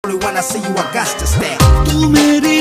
When I see you, I got to stay. तू मेरी